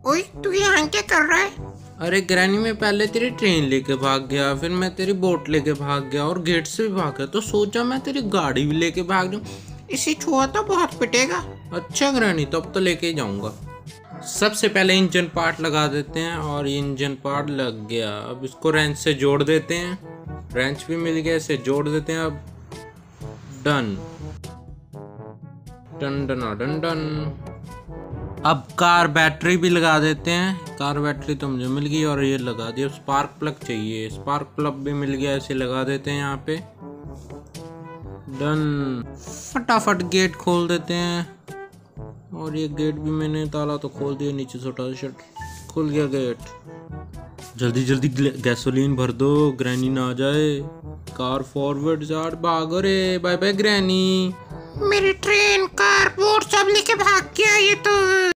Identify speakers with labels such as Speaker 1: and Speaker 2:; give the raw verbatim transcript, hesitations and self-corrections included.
Speaker 1: ओए तू यहाँ क्या कर रहा है?
Speaker 2: अरे ग्रैनी, मैं पहले तेरी ट्रेन लेके भाग गया, फिर मैं तेरी बोट लेके भाग गया और गेट से भी भाग गया, तो सोचा मैं तेरी गाड़ी भी लेके भाग जाऊं।
Speaker 1: इसे छुआ तो बहुत पिटेगा।
Speaker 2: अच्छा ग्रैनी, तब तो लेके ही जाऊंगा। सबसे पहले इंजन पार्ट लगा देते हैं और ये इंजन पार्ट लग गया। अब इसको रेंच से जोड़ देते हैं। रेंच भी मिल गया, इसे जोड़ देते हैं। अब done done done done done. अब कार बैटरी भी लगा देते हैं। कार बैटरी तो मुझे मिल गई और ये लगा दी। अब स्पार्क प्लग चाहिए, स्पार्क प्लग भी मिल गया, इसे लगा देते हैं यहाँ पे। डन। फटाफट गेट खोल देते हैं और ये गेट भी मैंने ताला तो खोल दिया, नीचे छोटा सा शट खुल गया गेट। जल्दी जल्दी गैसोलीन भर दो, ग्रैनी ना आ जाए। कार फॉरवर्ड जाट भागो रे। Bye bye granny.
Speaker 1: मेरी ट्रेन कार बोट सब लेके भाग गया ये तो।